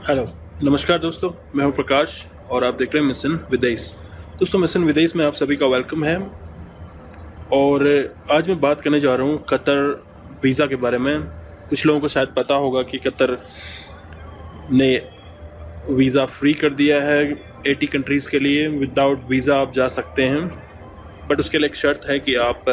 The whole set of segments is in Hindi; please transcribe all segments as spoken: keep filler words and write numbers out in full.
हेलो, नमस्कार दोस्तों। मैं हूं प्रकाश और आप देख रहे हैं मिशन विदेश। दोस्तों, मिशन विदेश में आप सभी का वेलकम है। और आज मैं बात करने जा रहा हूं कतर वीज़ा के बारे में। कुछ लोगों को शायद पता होगा कि कतर ने वीज़ा फ्री कर दिया है अस्सी कंट्रीज़ के लिए। विदाउट वीज़ा आप जा सकते हैं, बट उसके लिए एक शर्त है कि आप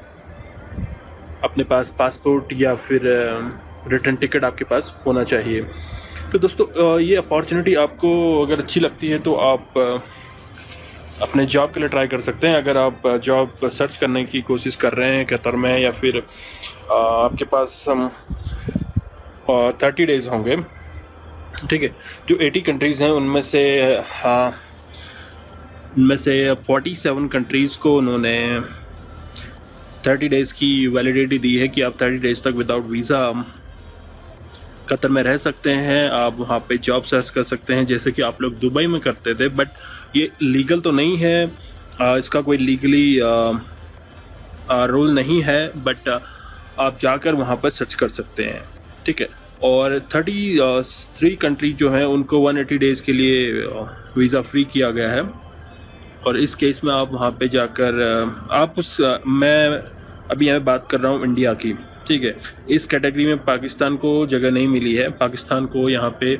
अपने पास पासपोर्ट या फिर रिटर्न टिकट आपके पास होना चाहिए। तो दोस्तों, ये अपॉर्चुनिटी आपको अगर अच्छी लगती है तो आप अपने जॉब के लिए ट्राई कर सकते हैं। अगर आप जॉब सर्च करने की कोशिश कर रहे हैं कतर में, या फिर आपके पास हम थर्टी डेज़ होंगे, ठीक है। जो अस्सी कंट्रीज़ हैं उनमें से हाँ उनमें से सैंतालीस कंट्रीज़ को उन्होंने तीस डेज़ की वैलिडिटी दी है कि आप तीस डेज़ तक विदाउट वीज़ा कतर में रह सकते हैं। आप वहाँ पे जॉब सर्च कर सकते हैं, जैसे कि आप लोग दुबई में करते थे। बट ये लीगल तो नहीं है, आ, इसका कोई लीगली रूल नहीं है, बट आ, आप जाकर वहाँ पर सर्च कर सकते हैं, ठीक है। और तैंतीस कंट्री जो हैं उनको एक सौ अस्सी डेज़ के लिए वीज़ा फ्री किया गया है। और इस केस में आप वहाँ पे जाकर आप उस मैं अभी यहाँ बात कर रहा हूँ इंडिया की, ठीक है। इस कैटेगरी में पाकिस्तान को जगह नहीं मिली है। पाकिस्तान को यहाँ पे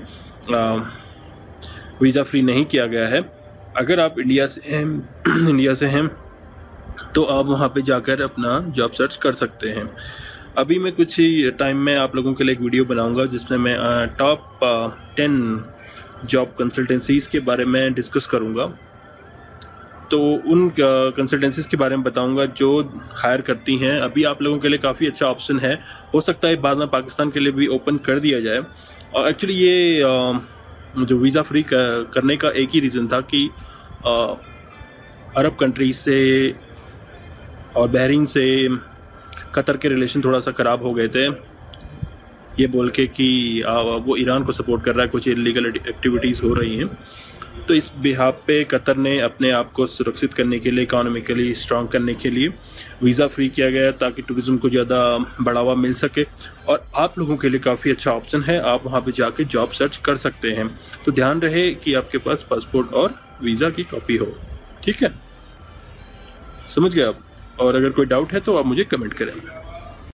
वीज़ा फ्री नहीं किया गया है। अगर आप इंडिया से हैं इंडिया से हैं तो आप वहाँ पे जाकर अपना जॉब सर्च कर सकते हैं। अभी मैं कुछ ही टाइम में आप लोगों के लिए एक वीडियो बनाऊंगा जिसमें मैं टॉप टेन जॉब कंसल्टेंसीज़ के बारे में डिस्कस करूँगा। तो उन कंसल्टेंसीज़ के बारे में बताऊंगा जो हायर करती हैं। अभी आप लोगों के लिए काफ़ी अच्छा ऑप्शन है, हो सकता है बाद में पाकिस्तान के लिए भी ओपन कर दिया जाए। और एक्चुअली ये जो वीज़ा फ्री करने का एक ही रीज़न था कि अरब कंट्रीज से और बहरीन से कतर के रिलेशन थोड़ा सा ख़राब हो गए थे, ये बोल के कि वो ईरान को सपोर्ट कर रहा है, कुछ इलीगल एक्टिविटीज़ हो रही हैं। तो इस बिहाफ पे कतर ने अपने आप को सुरक्षित करने के लिए, इकोनॉमिकली स्ट्रॉन्ग करने के लिए वीज़ा फ्री किया गया ताकि टूरिज़्म को ज़्यादा बढ़ावा मिल सके। और आप लोगों के लिए काफ़ी अच्छा ऑप्शन है, आप वहाँ पे जाके जॉब सर्च कर सकते हैं। तो ध्यान रहे कि आपके पास पासपोर्ट और वीज़ा की कॉपी हो, ठीक है। समझ गए आप? और अगर कोई डाउट है तो आप मुझे कमेंट करें।